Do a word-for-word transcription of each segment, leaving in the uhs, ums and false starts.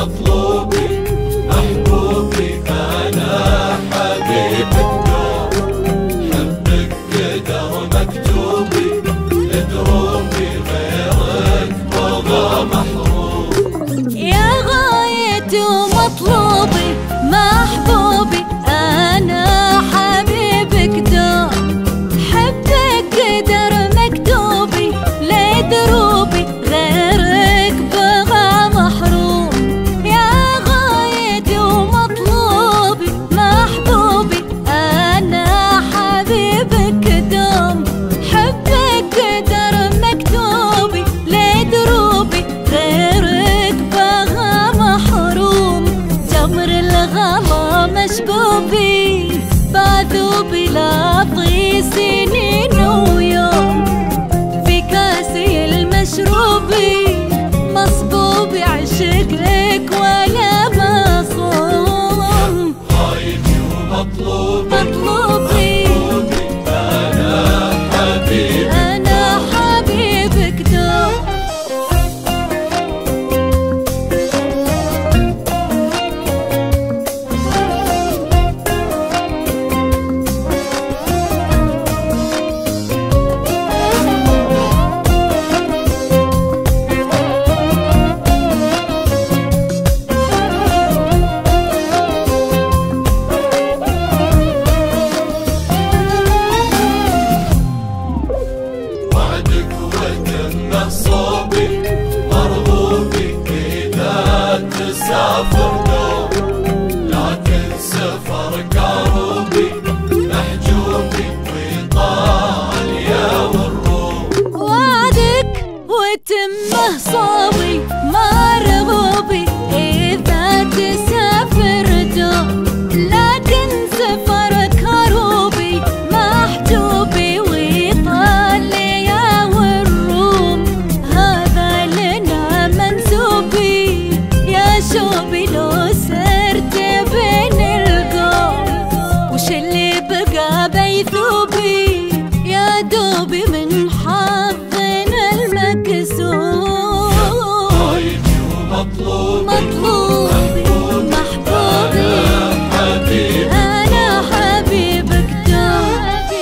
ومطلوبي محبوبي أنا حبيبك دوم، حبك قدر مكتوبي دروبي غيرك بابا محروم. يا غايتي ومطلوبي محبوبي أنا حبيبك دوم، حبك قدر مكتوبي لدروبي غيرك بغى محروم. يا غايتي ومطلوبي محبوبي أنا حبيبك دوم، حبك قدر مكتوبي لدروبي غيرك بغى محروم. جمر الغلا مشبوبي بعذوبي لاطي سنين ويوم، في كاسي المشروبي مصبوبي عشقك ولا مصوم. غايتي ومطلوبي مطلوبي أنا حبيبك أنا حبيبك دوم. وعدك وتمه صوبي مرغوبي إذا تسافر دوم، لكن سفرك عروبي محجوبي وإيطاليا والروم. وعدك وتمه صوبي مرغوبي إذا تسافر دوم، لكن سفرك هروبي محجوبي وإيطاليا والروم. هذا لنا منسوبي يا شوبي لو سرت بين القوم، وش اللي بقى بيثوبي يا دوبي من حظنا المكسور. غايتي ومطلوبي مطلوبي محبوبي حبيبي أنا حبيبك دوم.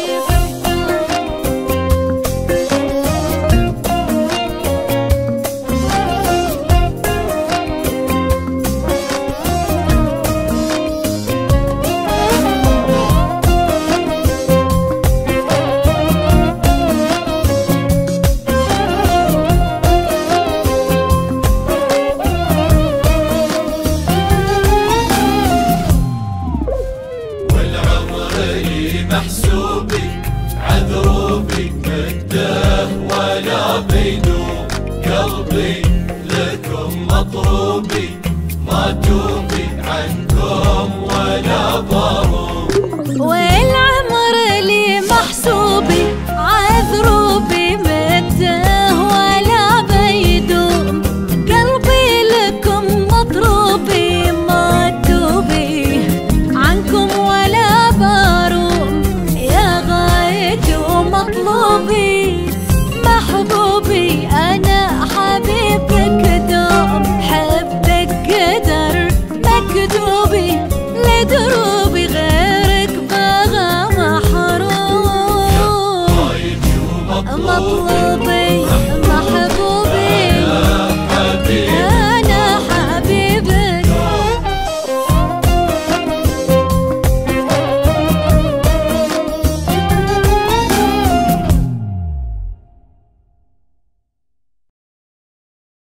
والعمر لي محسوبي عذروبي مده ولا بيدوم، قلبي لكم مطروبي ما توبي عنكم ولا بروم. والعمر لي محسوبي عذروبي